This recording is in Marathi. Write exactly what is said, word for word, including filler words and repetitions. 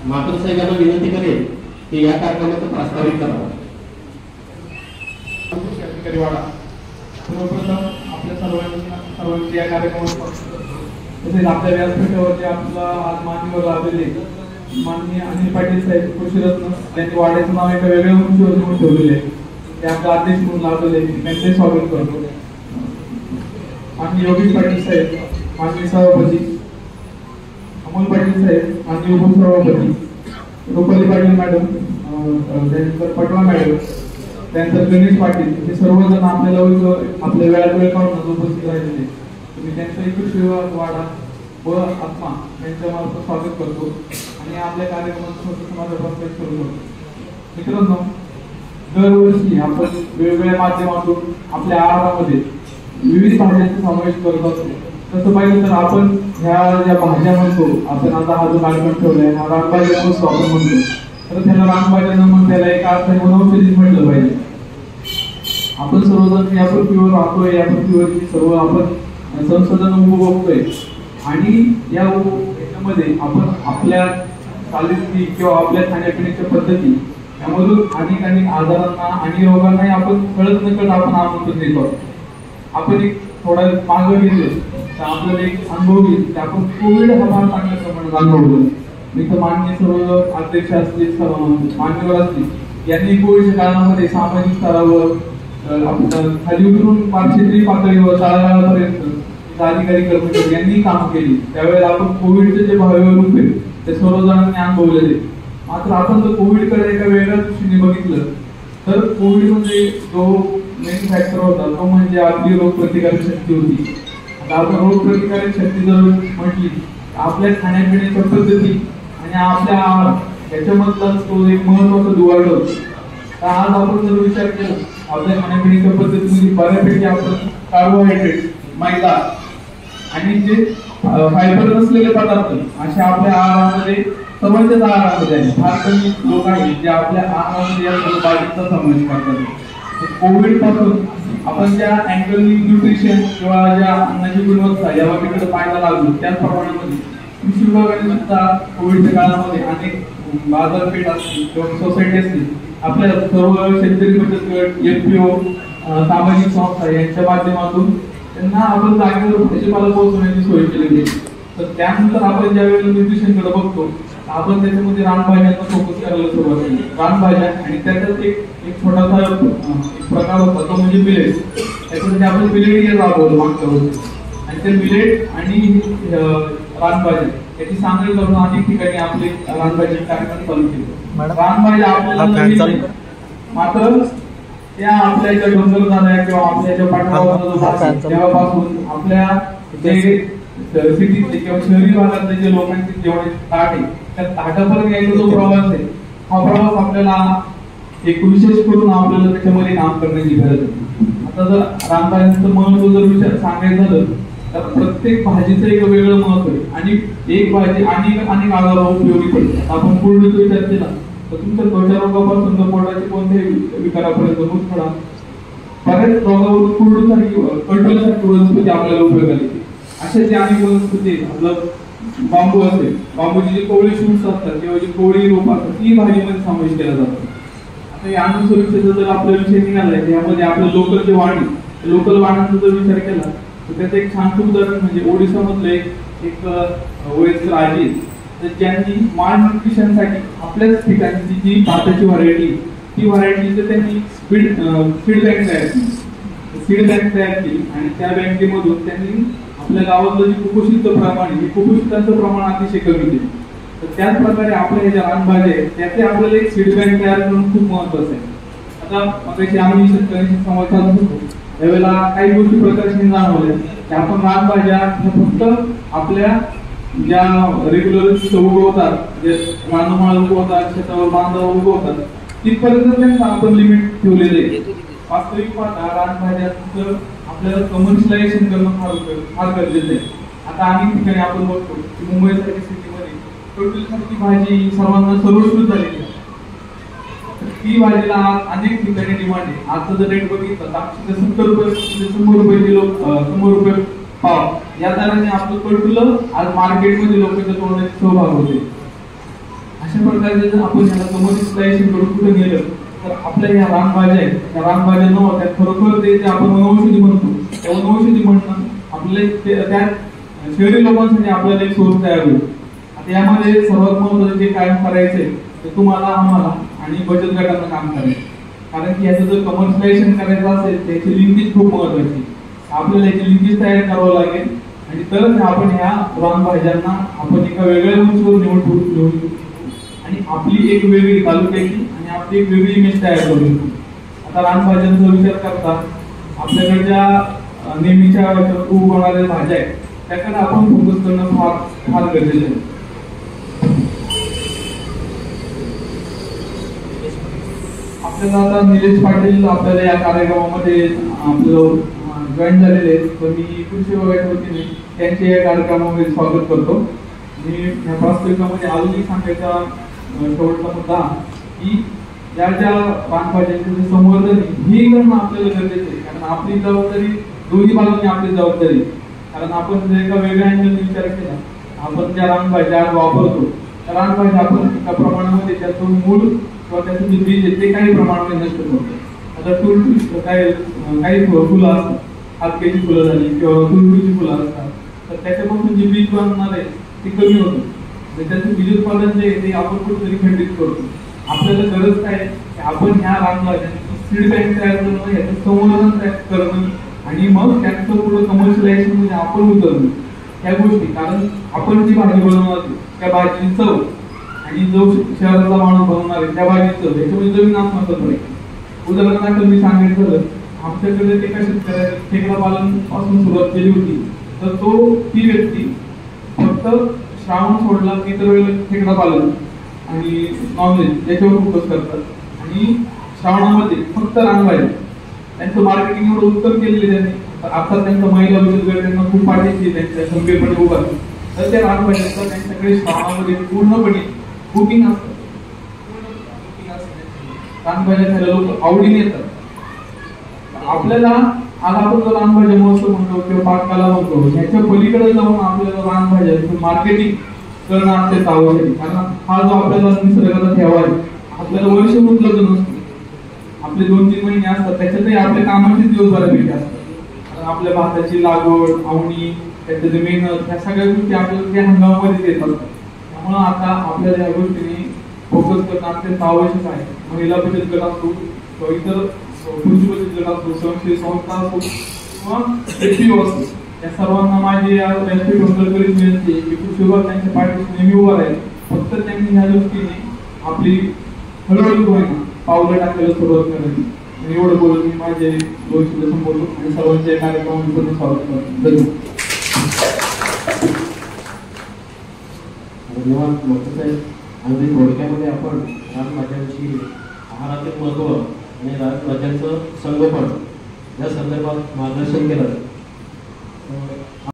मात्र साहेबांना विनंती करेन की या कार्यक्रमाचं प्रास्ताविक करावं. वाडा सर्वप्रथम आपल्या सर्वांना सर्वांची या कार्यक्रमात तसेच आपल्या व्यासपीठावरती आपला आज मान्यवर लाभलेले माननीय अनिल पाटील साहेब कृषीरत्न त्यांनी वाड्याचं नाव एका वेगळ्या उंचीवर म्हणून ठेवलेले आहे. ते आपल्या अध्यक्ष म्हणून लाभलेले त्यांचे स्वागत करतो. माननीय योगेश पाटील साहेब माननीय सभापती, अमोल पाटील साहेब माननीय उपसभापती, रुपाली पाटील मॅडम, त्यानंतर पटवा मॅडम, त्यानंतर गणेश पाटील, हे सर्वजण आपल्याला आपल्या वेळात वेळ काढून उपस्थित राहिलेले. मी त्यांचा कृषी वाडा व आत्मा यांच्या मार्फत स्वागत करतो आणि आपल्या कार्यक्रमात माझा प्रस्ताव करू करतो. मित्रांनो, दरवर्षी आपण वेगवेगळ्या माध्यमातून आपल्या आहारामध्ये विविध भाज्यांचा समावेश करत असतो. तसं पाहिलं तर आपण ह्या ज्या भाज्या म्हणतो, आपण आता हा जो कार्यक्रम ठेवलाय हा रानभाज्या म्हणतो आपण म्हणतो, तर त्याला रानभाज्या न म्हणून त्याला एका अर्थाने वनौषधी म्हटलं पाहिजे. आपण सर्वजण या पृथ्वीवर राहतोय, या पृथ्वीवरची सर्व आपण संसाधन उपभोगतोय आणि या याच्यामध्ये आपण आपल्या चालीरीती किंवा आपल्या खाण्यापिण्याच्या पद्धती यामधून अनेक अनेक आजारांना आणि रोगांनाही आपण कळत नकळत आपण आमंत्रण देतो. आपण एक थोडा मागं गेलो तर आपल्याला एक अनुभव येईल की आपण कोविड हा फार चांगल्या प्रमाणात अनुभवलं. मी तर माननीय सर्व अध्यक्ष असतील, मान्यवर असतील, यांनी कोविडच्या काळामध्ये सामाजिक स्तरावर खाली उतरून क्षेत्रीय पातळीवर तळागाळापर्यंत अधिकारी कर्मचारी यांनी काम केली. त्यावेळेला आपण कोविडचे जे भयावह रूप आहे ते सर्वजणांनी अनुभवलेले. मात्र आपण जर कोविडकडे एका वेगळ्या दृष्टीने बघितलं तर कोविड म्हणजे जो मेन फॅक्टर होता तो म्हणजे आपली रोगप्रतिकारक शक्ती होती. आता आपण रोगप्रतिकारक शक्ती जर म्हटली आपल्या खाण्यापिण्याच्या पद्धती आणि आपल्या आहार याच्यामधला तो एक महत्वाचा दुवा होता. तर आज आपण जर विचार केला आपल्या खाण्यापिण्याच्या पद्धतीमध्ये बऱ्यापैकी आपण कार्बोहायड्रेट, मैदा आणि जे फायबर नसलेले पदार्थ अशा आपल्या आहारामध्ये सर्वांच्याच आहारामध्ये आहे. फार कमी लोक आहेत जे आपल्या आहारामध्ये या सर्व बाबींचा समावेश करतात. कोविड पासून आपण ज्या अँगल न्यूट्रिशन किंवा ज्या अन्नाची गुणवत्ता या बाबीकडे पाहायला लागलो, त्याचप्रमाणे कृषी विभागाने सुद्धा कोविडच्या काळामध्ये अनेक बाजारपेठ असतील किंवा सोसायटी असतील आपल्या सर्व शेतकरी बचत गट, एफपीओ, सामाजिक संस्था यांच्या माध्यमातून त्यांना आपण जागेवर भाजीपाला पोहोचवण्याची सोय केलेली आहे. तर त्यानंतर आपण ज्यावेळेला न्यूट्रिशनकडे बघतो आपण त्याच्यामध्ये रानभाज्यांना फोकस करायला सुरुवात केली. रानभाज्या आणि त्याच्यात एक एक छोटासा एक प्रकार होता तो म्हणजे मिलेट. त्याच्यामध्ये आपण मिलेट हे राबवलं मागच्या वर्षी आणि ते मिलेट आणि रानभाज्या याची सांगणी करून अनेक ठिकाणी आपले रानभाजी कार्यक्रम चालू केले. रानभाज्या आपल्याला मात्र त्या आपल्या ज्या डोंगर झाल्या किंवा आपल्या ज्या पाठवावर तेव्हापासून आपल्या जे सिटीतले किंवा शहरी भागातले जे लोकांचे जेवढे ताट आहे त्या ताटापर्यंत यायचा जो प्रवास आहे हा प्रवास आपल्याला एक विशेष करून आपल्याला त्याच्यामध्ये काम करण्याची गरज आहे. आता जर रानभाज्यांचं महत्व जर विचार सांगायचं झालं तर प्रत्येक भाजीचं एक वेगळं महत्व आहे आणि एक भाजी अनेक अनेक आजारावर उपयोगी पडते. आपण पूर्वीचा विचार केला तर तुमच्या त्वचा रोगापासून तर पोटाचे कोणत्याही विकारापर्यंत मुतखडा बऱ्याच रोगावरून कुरडूसारखी कंट्रोलसारखी वनस्पती आपल्याला उपयोगाला येते. अशा जे अनेक वनस्पती आपलं बांबू असेल, बांबूची जी कोवळी शूट्स असतात किंवा जी कोवळी रोप असतात ती भाजीमध्ये समावेश केला जातो. आता या अन्न सुरक्षेचा जर आपला विषय निघालाय त्यामध्ये आपलं लोकल जे वाण लोकल वाणाचा जर विचार केला तर त्याचं एक छान उदाहरण म्हणजे ओडिसा मधलं एक वयस्कर आजी तर ज्यांनी माल न्यूट्रिशनसाठी आपल्याच ठिकाणची जी भाताची व्हरायटी ती व्हरायटीचं त्यांनी स्पीड सीड बँक तयार केली. सीड बँक तयार केली आणि त्या बँकेमधून त्यांनी आपल्या गावातलं जे कुपोषितचं प्रमाण आहे कुपोषितांचं प्रमाण अतिशय कमी केलं. तर त्याच प्रकारे आपल्या ह्या ज्या रानभाज्या आहेत त्याचे आपल्याला एक सीड बँक तयार करणं खूप महत्वाचं आहे. आता मगाशी आम्ही शेतकऱ्यांशी संवाद साधत होतो त्यावेळेला काही गोष्टी प्रकाशाने जाणवल्या की आपण रानभाज्या ह्या फक्त आपल्या ज्या रेग्युलर उगवतात जे रानमाळ उगवतात शेतावर बांधावर उगवतात तिथपर्यंत त्यांचं आपण लिमिट ठेवलेलं आहे. वास्तविक पाहता रानभाज्याचं आपल्याला कमर्शियलायझेशन करणं फार फार गरजेचं आहे. आता अनेक ठिकाणी आपण बघतो की मुंबईसारख्या सिटीमध्ये टोटलसारखी भाजी सर्वांना सर्वश्रुत झालेली आहे. ती भाजीला अनेक ठिकाणी डिमांड आहे. आजचा जर रेट बघितलं तर आठशे ते सत्तर रुपये शंभर रुपये किलो शंभर रुपये पाव या दराने आपलं कटुलं आज मार्केटमध्ये लोकांच्या तोंडाची सहभाग होते. अशा प्रकारे जर आपण याला कमर्शियलायझेशन करून कुठे गेलं तर आपल्या या रानभाज्या आहेत, त्या रानभाज्या न होत्या खरोखर ते जे आपण वनौषधी म्हणतो त्या वनौषधी म्हणणं आपल्याला त्या शहरी लोकांसाठी आपल्याला एक सोर्स तयार होईल. आता यामध्ये सर्वात महत्त्वाचं जे काय करायचंय ते तुम्हाला आम्हाला आणि बचत गटांना काम करायचं. कारण की याचं जर कमर्शियलायझेशन करायचं असेल त्याची लिंकेज खूप महत्वाची. आपल्याला याची लिंकेज तयार करावं लागेल आणि तरच आपण ह्या रानभाज्यांना आपण एका वेगळ्या उंचीवर निवडू घेऊ आणि आपली एक वेगळी तालुक्याची आणि आपली एक वेगळी इमेज तयार करू शकतो. आता रानभाज्यांचा विचार करता आपल्याकडे ज्या नेहमीच्या उगवणाऱ्या भाज्या आहेत त्याकडे आपण फोकस करणं फार फार गरजेचं आहे. आपल्याला आता निलेश पाटील आपल्याला या कार्यक्रमामध्ये आपलं जॉईन झालेले आहेत, तर मी कृषी विभागाच्या वतीने त्यांचे या कार्यक्रमामध्ये स्वागत करतो. मी या प्रास्ताविकामध्ये अजूनही सांगायचा शेवटचा मुद्दा की या ज्या रानभाज्यांचे जे संवर्धन हे करणं आपल्याला गरजेचं आहे. कारण आपली जबाबदारी दोन्ही बाजूंनी आपली जबाबदारी. कारण आपण जर एका वेगळ्या अँगलने विचार केला, आपण ज्या रानभाज्या वापरतो त्या रानभाज्या आपण एका प्रमाणामध्ये त्याचं मूळ किंवा त्याचं जे बीज आहे ते काही प्रमाणामध्ये नष्ट करतो. आता टुलटुल काय काही फुलं असतात, हातक्याची फुलं झाली किंवा टुलटुलची फुलं असतात, तर त्याच्यापासून जे बीज बनणार आहे ते कमी होतं. त्याचं बीज उत्पादन जे आहे ते आपण कुठेतरी खंडित करतो. आपल्याला गरज काय की आपण ह्या रानभाज्यांची सीड बँक तयार करणं, याचं संवर्धन तयार करणं आणि मग त्याचं पुढे कमर्शियलायझेशन म्हणजे आपण उतरणं ह्या गोष्टी. कारण आपण जी भाजी बनवणार त्या भाजीची चव आणि जो शहरातला माणूस बनवणार आहे त्या भाजीची चव याच्यामध्ये जमीन आसमानाचा फरक आहे. उदाहरणार्थ मी सांगायचं झालं, आमच्याकडे एका शेतकऱ्याने खेकडा पालन पासून सुरुवात केली होती, तर तो ती व्यक्ती फक्त श्रावण सोडला इतर वेळेला खेकडा पालन आणि नॉनव्हेज याच्यावर फोकस करतात आणि श्रावणामध्ये फक्त रानभाज्या. त्यांचं मार्केटिंग एवढं उत्तम केलेलं त्यांनी. आता त्यांचा महिला बचत गट त्यांना खूप पाठीशी त्यांच्या खंबीरपणे उभा तर त्या रानभाज्यांचा त्यांच्याकडे श्रावणामध्ये पूर्णपणे बुकिंग असतं. रानभाज्या खायला लोक आवडीने येतात. आपल्याला आज आपण जो रानभाज्या महोत्सव म्हणतो किंवा पाककला म्हणतो ह्याच्या पलीकडे जाऊन आपल्याला रानभाज्याचं मार्केटिंग करणं अत्यंत आवश्यक आहे. कारण हा जो आपल्याला निसर्गाचा ठेवा आहे आपल्याला वर्ष उपलब्ध नसतो. आपले दोन तीन महिने असतात त्याच्यातही आपल्या कामाचे दिवस बऱ्यापैकी असतात. कारण आपल्या भाताची लागवड, आवणी, त्याचं जे मेहनत ह्या सगळ्या गोष्टी आपल्याला त्या हंगामामध्येच येत असतात. त्यामुळं आता आपल्याला या गोष्टीने फोकस करणं अत्यंत आवश्यक आहे. महिला बचत गट असतो किंवा इतर कृषी बचत गट असतो, स्वयंसेवी संस्था असतो किंवा एफपीओ असतो, या सर्वांना माझी या व्यासपीठ कळकळीची विनंती आहे की कृषी विभाग त्यांच्या पाठीशी नेहमी उभा राहील. फक्त त्यांनी ह्या दृष्टीने आपली हळूहळू होईना पावलं टाकायला सुरुवात करायची. आणि एवढं बोलून मी माझे दोन शब्द संबोधतो आणि सर्वांच्या कार्यक्रमामध्ये स्वागत करतो. धन्यवाद मोठे. आणि थोडक्यामध्ये आपण रानभाज्यांची आहारातील महत्त्व आणि रानभाज्यांचं संगोपन या संदर्भात मार्गदर्शन केलं.